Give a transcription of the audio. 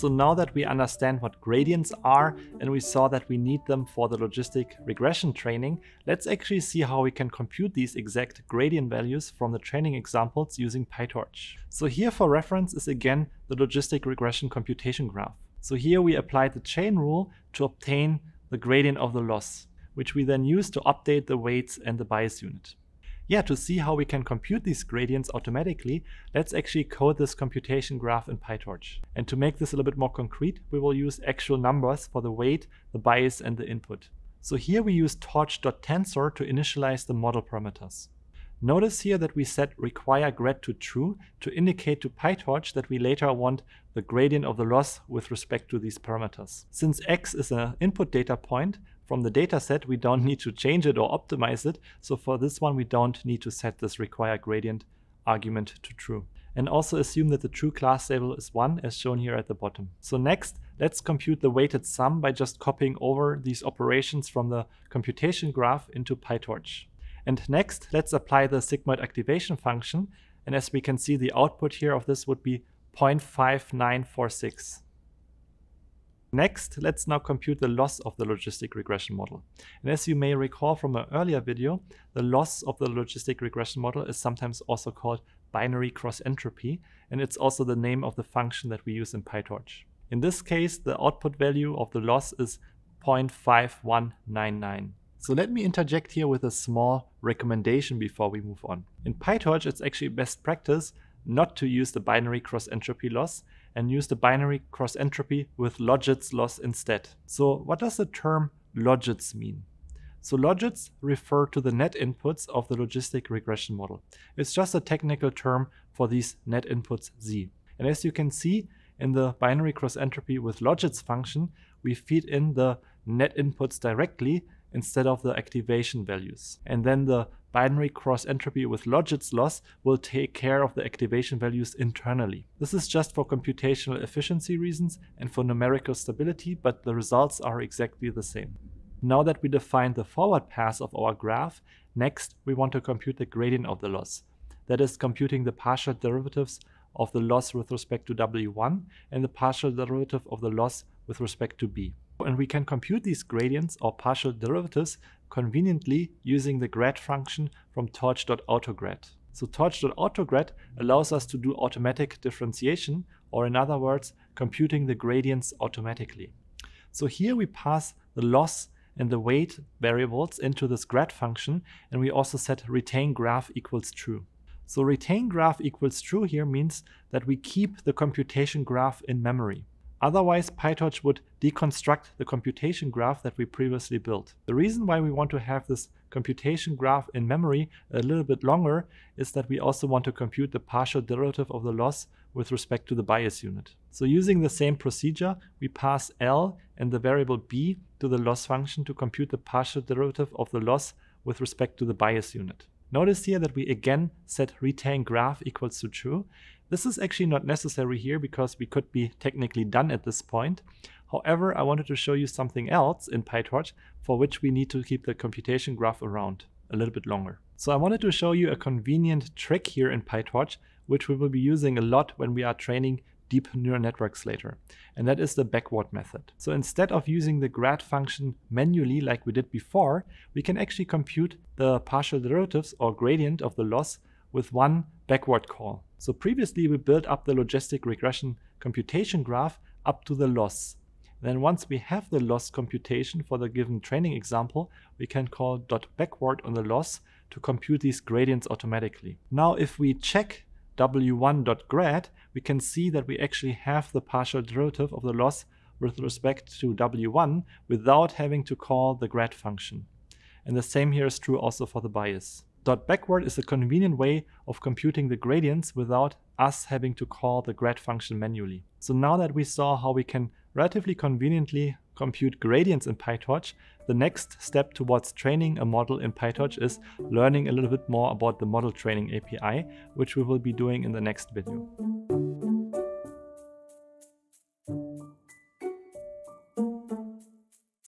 So now that we understand what gradients are and we saw that we need them for the logistic regression training, let's actually see how we can compute these exact gradient values from the training examples using PyTorch. So here for reference is again the logistic regression computation graph. So here we applied the chain rule to obtain the gradient of the loss, which we then use to update the weights and the bias unit. Yeah, to see how we can compute these gradients automatically, let's actually code this computation graph in PyTorch. And to make this a little bit more concrete, we will use actual numbers for the weight, the bias, and the input. So here we use torch.tensor to initialize the model parameters. Notice here that we set require grad to true to indicate to PyTorch that we later want the gradient of the loss with respect to these parameters. Since x is an input data point from the dataset, we don't need to change it or optimize it. So for this one, we don't need to set this require gradient argument to true. And also assume that the true class label is 1 as shown here at the bottom. So next, let's compute the weighted sum by just copying over these operations from the computation graph into PyTorch. And next, let's apply the sigmoid activation function. And as we can see, the output here of this would be 0.5946. Next, let's now compute the loss of the logistic regression model. And as you may recall from an earlier video, the loss of the logistic regression model is sometimes also called binary cross entropy, and it's also the name of the function that we use in PyTorch. In this case, the output value of the loss is 0.5199. So let me interject here with a small recommendation before we move on. In PyTorch, it's actually best practice not to use the binary cross entropy loss and use the binary cross entropy with logits loss instead. So what does the term logits mean? So logits refer to the net inputs of the logistic regression model. It's just a technical term for these net inputs z. And as you can see in the binary cross entropy with logits function, we feed in the net inputs directly instead of the activation values. And then the binary cross entropy with logits loss will take care of the activation values internally. This is just for computational efficiency reasons and for numerical stability, but the results are exactly the same. Now that we defined the forward pass of our graph, next we want to compute the gradient of the loss. That is computing the partial derivatives of the loss with respect to W1 and the partial derivative of the loss with respect to B. And we can compute these gradients or partial derivatives conveniently using the grad function from torch.autograd. So torch.autograd allows us to do automatic differentiation, or in other words, computing the gradients automatically. So here we pass the loss and the weight variables into this grad function, and we also set retain graph equals true. So retain graph equals true here means that we keep the computation graph in memory. Otherwise, PyTorch would deconstruct the computation graph that we previously built. The reason why we want to have this computation graph in memory a little bit longer is that we also want to compute the partial derivative of the loss with respect to the bias unit. So using the same procedure, we pass L and the variable B to the loss function to compute the partial derivative of the loss with respect to the bias unit. Notice here that we again set retain graph equals to true. This is actually not necessary here because we could be technically done at this point. However, I wanted to show you something else in PyTorch for which we need to keep the computation graph around a little bit longer. So I wanted to show you a convenient trick here in PyTorch, which we will be using a lot when we are training deep neural networks later, and that is the backward method. So instead of using the grad function manually like we did before, we can actually compute the partial derivatives or gradient of the loss with one backward call. So previously we built up the logistic regression computation graph up to the loss. Then once we have the loss computation for the given training example, we can call .backward on the loss to compute these gradients automatically. Now if we check w1.grad, we can see that we actually have the partial derivative of the loss with respect to w1 without having to call the grad function. And the same here is true also for the bias. .backward is a convenient way of computing the gradients without us having to call the grad function manually. So now that we saw how we can relatively conveniently compute gradients in PyTorch, the next step towards training a model in PyTorch is learning a little bit more about the model training API, which we will be doing in the next video.